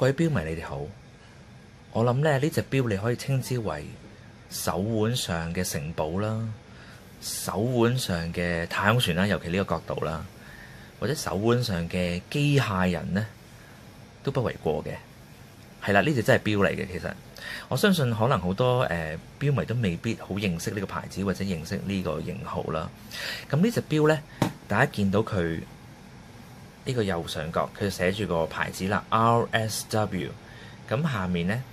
各位錶迷你哋好，我諗咧呢隻錶你可以稱之為手腕上嘅城堡啦，手腕上嘅太空船啦，尤其呢個角度啦，或者手腕上嘅機械人呢，都不為過嘅。係啦，呢隻真係錶嚟嘅。其實我相信可能好多錶迷都未必好認識呢個牌子或者認識呢個型號啦。咁呢隻錶呢，大家見到佢呢個右上角，佢就寫住個牌子啦 ，RSW。咁下面呢，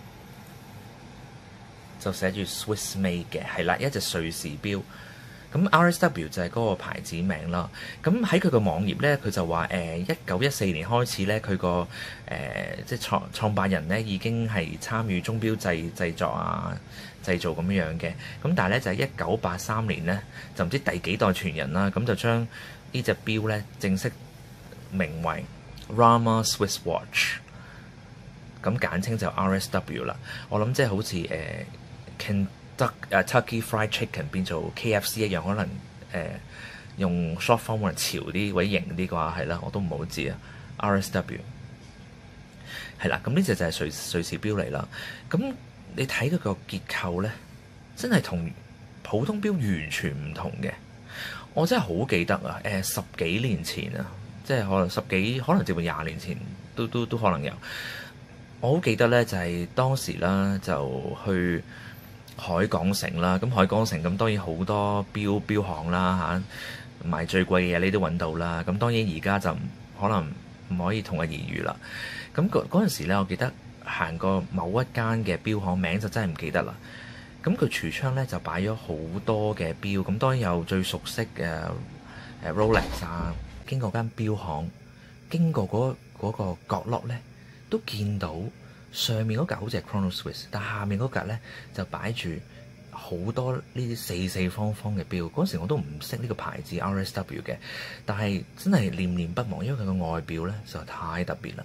就寫住 Swiss Made 嘅，係啦，一隻瑞士錶。咁 RSW 就係嗰個牌子名啦。咁喺佢個網頁呢，佢就話1914年開始呢，佢個即係創辦人呢已經係參與鐘錶製作啊、製造咁樣嘅。咁但係呢，就係1983年呢，就唔知第幾代傳人啦，咁就將呢隻錶呢正式名為 Rama Swiss Watch， 咁簡稱就 RSW 啦。我諗即係好似Kentucky Fried Chicken 變做 KFC 一樣，可能用 short form 可能潮啲或者型啲啩，係啦，我都唔好知啊。RSW 係啦，咁呢隻就係瑞士錶嚟啦。咁你睇佢個結構咧，真係同普通錶完全唔同嘅。我真係好記得啊，10幾年前啊，即係可能接近20年前都可能有。我好記得咧，就係當時啦，就去海港城啦。咁海港城咁當然好多錶行啦嚇，賣最貴嘅嘢你都揾到啦。咁當然而家就可能唔可以同日而語啦。咁嗰陣時咧，我記得行過某一間嘅錶行，名就真係唔記得啦。咁佢櫥窗咧就擺咗好多嘅錶，咁當然有最熟悉嘅Rolex 啊。經過間錶行，經過嗰個角落咧，都見到上面嗰格好似係 Chrono Swiss， 但下面嗰格咧就擺住好多呢啲四方方嘅錶。嗰時我都唔識呢個牌子 RSW 嘅，但係真係念念不忘，因為佢個外表咧實在太特別啦。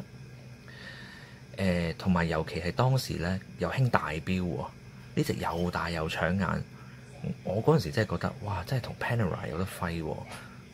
同埋尤其係當時咧又興大錶喎，呢隻又大又搶眼。我嗰陣時真係覺得哇，真係同 Panerai 有得揮喎。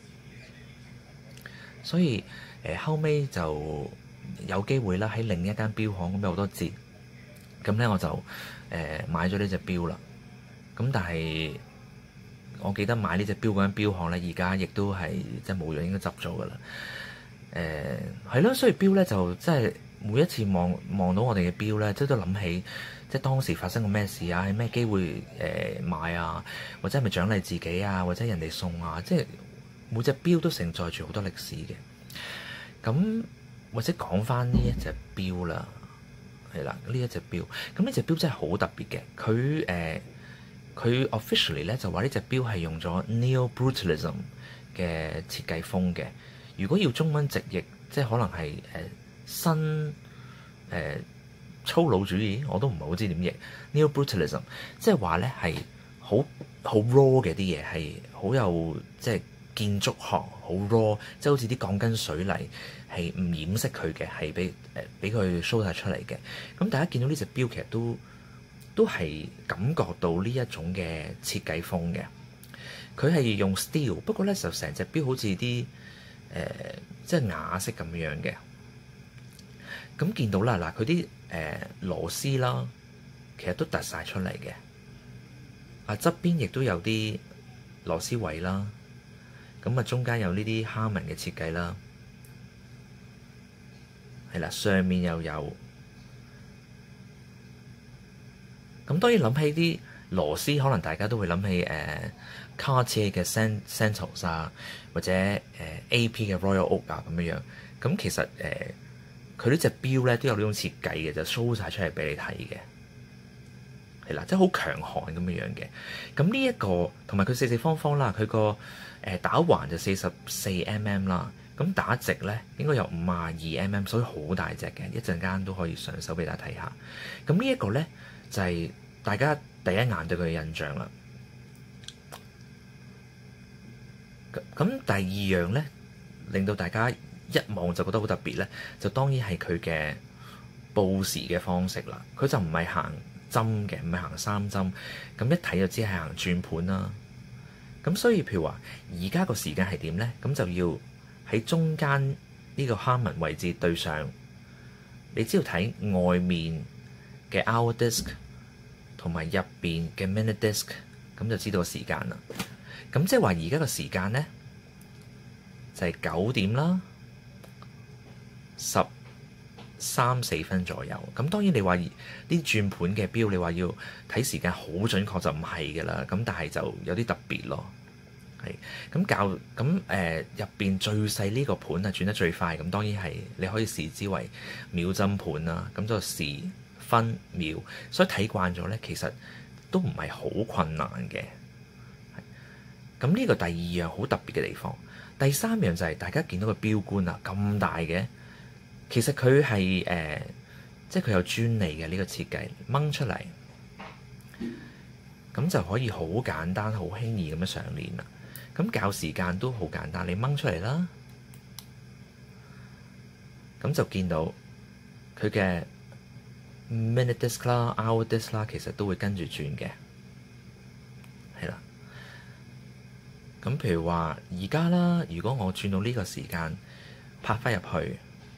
所以後尾就有機會啦，喺另一間錶行咁有好多折，咁咧我就買咗呢隻錶啦。咁但係我記得買呢隻錶嗰間錶行咧，而家亦都係即係冇咗，應該執咗噶啦。係咯，所以錶咧就真係每一次望到我哋嘅錶咧，即係都諗起即係當時發生過咩事啊，係咩機會買啊，或者係咪獎勵自己啊，或者人哋送啊，即係每隻錶都承載住好多歷史嘅。咁或者講翻呢一隻錶啦，係啦，呢一隻錶，咁呢隻錶真係好特別嘅。佢 officially 咧就話呢隻錶係用咗 neobrutalist 嘅設計風嘅。如果要中文直譯，即係可能係新粗魯主義，我都唔係好知點譯。neobrutalist 即係話咧係好 raw 嘅啲嘢，係好有即係建築學好 raw，即係好似啲鋼筋水泥係唔掩飾佢嘅，係俾佢 show 晒出嚟嘅。咁大家見到呢隻錶，其實都係感覺到呢一種嘅設計風嘅。佢係用 steel， 不過咧就成隻錶好似啲即係瓦色咁樣嘅。咁見到啦，嗱佢啲螺絲啦，其實都突晒出嚟嘅。側邊亦都有啲螺絲位啦。咁啊，中間有呢啲蝦紋嘅設計啦，係啦，上面又有。咁當然諗起啲螺絲，可能大家都會諗起Cartier 嘅 Santos 啊，或者AP 嘅 Royal Oak 啊咁樣。咁其實佢呢隻錶咧都有呢種設計嘅，就 show 晒出嚟俾你睇嘅。係啦，即係好強悍咁樣嘅。咁呢一個同埋佢四方方啦，佢個打橫就44mm 啦，咁打直咧應該有52mm，所以好大隻嘅。一陣間都可以上手俾大家睇下。咁呢一個咧就係大家第一眼對佢嘅印象啦。咁第二樣咧，令到大家一望就覺得好特別咧，就當然係佢嘅報時嘅方式啦。佢就唔係行針嘅，唔係行3針，咁一睇就知係行轉盤啦。咁所以譬如話，而家個時間係點呢？咁就要喺中間呢個蝦紋位置對上你只要睇外面嘅 hour disc 同埋入邊嘅 minute disc， 咁就知道時間啦。咁即係話而家個時間呢，就係9點啦13-14分左右。咁當然你話啲轉盤嘅錶，你話要睇時間好準確就唔係嘅啦。咁但係就有啲特別咯。係咁入邊最細呢個盤啊轉得最快，咁當然係你可以視之為秒針盤啦。咁就時分秒，所以睇慣咗呢，其實都唔係好困難嘅。咁呢個第二樣好特別嘅地方，第三樣就係大家見到個錶冠啊咁大嘅，其實佢係即係佢有專利嘅呢個設計，掹出嚟咁就可以好簡單、好輕易咁樣上鏈啦。咁校時間都好簡單，你掹出嚟啦，咁就見到佢嘅 minute disc 啦、hour disc 啦，其實都會跟住轉嘅，係啦。咁譬如話而家啦，如果我轉到呢個時間拍翻入去，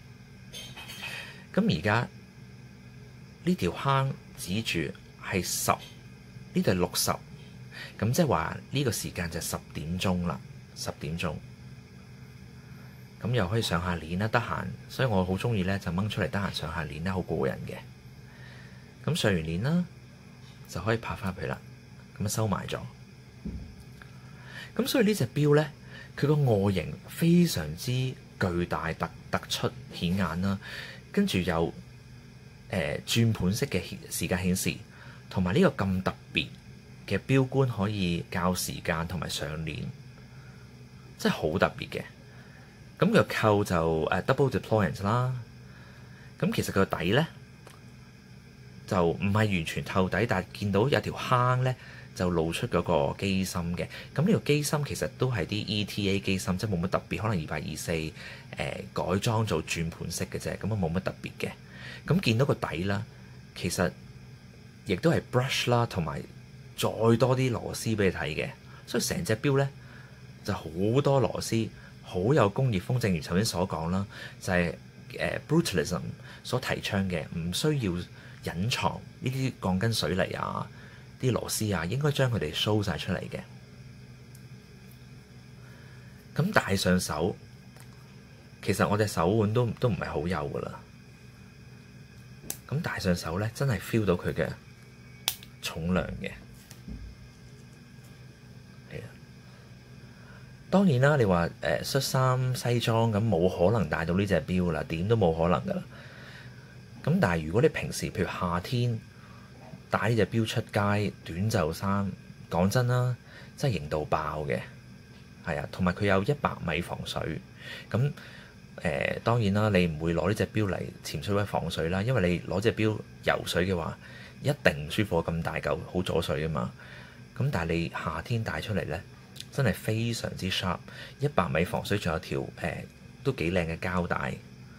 咁而家呢條坑指住係10，呢度係60，咁即係話呢個時間就10點鐘啦，10點鐘。咁又可以上下鏈啦，得閒，所以我好中意咧就掹出嚟得閒上下鏈啦，好過癮嘅。咁上完鏈啦，就可以拍翻入去啦，咁收埋咗。咁所以呢隻錶咧，佢個外形非常之巨大、突出、顯眼啦，跟住有轉盤式嘅時間顯示，同埋呢個咁特別嘅錶冠可以校時間同埋上鏈，真係好特別嘅。咁個扣就double deployment 啦。咁其實個底咧就唔係完全透底，但係見到有條坑咧就露出嗰個機芯嘅。咁呢個機芯其實都係啲 ETA 機芯，即係冇乜特別，可能224改裝做轉盤式嘅啫，咁啊冇乜特別嘅。咁見到個底啦，其實亦都係 brush 啦，同埋再多啲螺絲俾你睇嘅，所以成隻錶咧就好多螺絲，好有工業風。正如頭先所講啦，就係brutalism 所提倡嘅，唔需要隱藏呢啲鋼筋水泥啊、啲螺絲啊，應該將佢哋 show 晒出嚟嘅。咁戴上手，其實我隻手腕都唔係好幼噶啦。咁戴上手咧，真係 feel 到佢嘅重量嘅。係啊，當然啦，你話恤衫西裝咁冇可能戴到呢隻錶啦，點都冇可能噶啦。咁但係如果你平時譬如夏天戴呢隻錶出街，短袖衫，講真啦，真係型到爆嘅。係啊，同埋佢有100米防水。咁當然啦，你唔會攞呢隻錶嚟潛水或者防水啦，因為你攞隻錶游水嘅話，一定唔舒服，咁大嚿好阻水啊嘛。咁但係你夏天戴出嚟呢，真係非常之 sharp。100米防水，仲有條都幾靚嘅膠帶，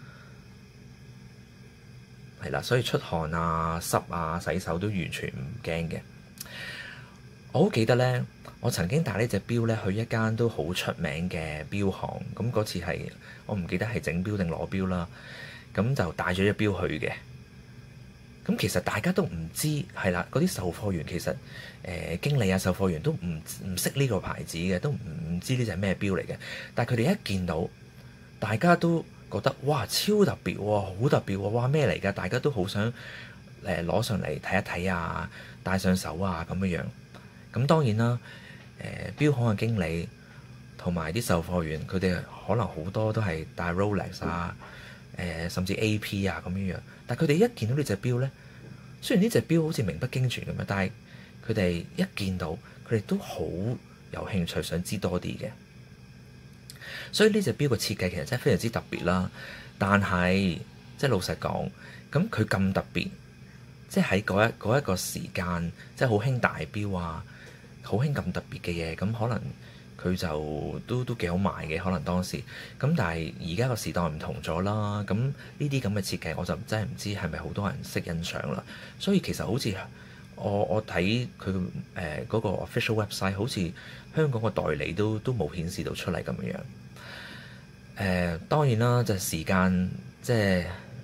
係啦，所以出汗啊、濕啊、洗手都完全唔驚嘅。我好記得呢，我曾經帶呢隻錶呢去一間都好出名嘅錶行，咁嗰次係我唔記得係整錶定攞錶啦，咁就帶咗隻錶去嘅。咁其實大家都唔知係啦，嗰啲售貨員其實經理啊、售貨員都唔識呢個牌子嘅，都唔知呢隻係咩錶嚟嘅。但係佢哋一見到，大家都覺得哇超特別喎，好特別喎，哇咩嚟㗎？大家都好想攞上嚟睇一睇啊，戴上手啊咁樣樣。咁當然啦，錶行嘅經理同埋啲售貨員，佢哋可能好多都係戴 Rolex 啊，甚至 AP 啊咁樣樣。但係佢哋一見到呢隻錶呢，雖然呢隻錶好似名不經傳咁樣，但係佢哋一見到，佢哋都好有興趣想知多啲嘅。所以呢隻錶嘅設計其實真係非常之特別啦。但係即係老實講，咁佢咁特別，即係喺嗰一個時間，即係好興大錶啊，好興咁特別嘅嘢，咁可能佢就都幾好賣嘅，可能當時。咁但係而家個時代唔同咗啦，咁呢啲咁嘅設計，我就真係唔知係咪好多人識欣賞啦。所以其實好似我睇佢嗰個 official website，好似香港個代理都冇顯示到出嚟咁樣。當然啦，就係時間即係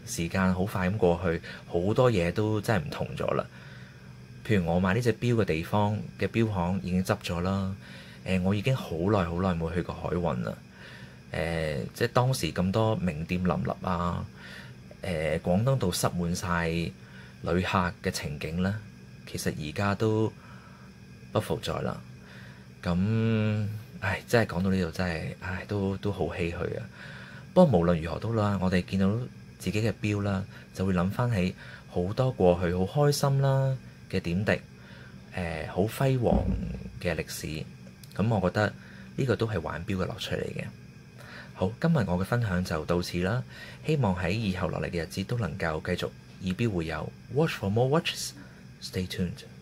時間好快咁過去，好多嘢都真係唔同咗啦。譬如我買呢隻錶嘅地方嘅錶行已經執咗啦。我已經好耐冇去過海運啦。即係當時咁多名店林立啊，廣東道塞滿晒旅客嘅情景咧，其實而家都不復在啦。咁真係講到呢度真係，都好唏噓啊。不過無論如何都啦，我哋見到自己嘅錶啦，就會諗翻起好多過去好開心啦嘅點滴，好輝煌嘅歷史。咁我覺得呢個都係玩錶嘅樂趣嚟嘅。好，今日我嘅分享就到此啦。希望喺以後落嚟嘅日子都能夠繼續以錶會友。Watch for more watches. Stay tuned.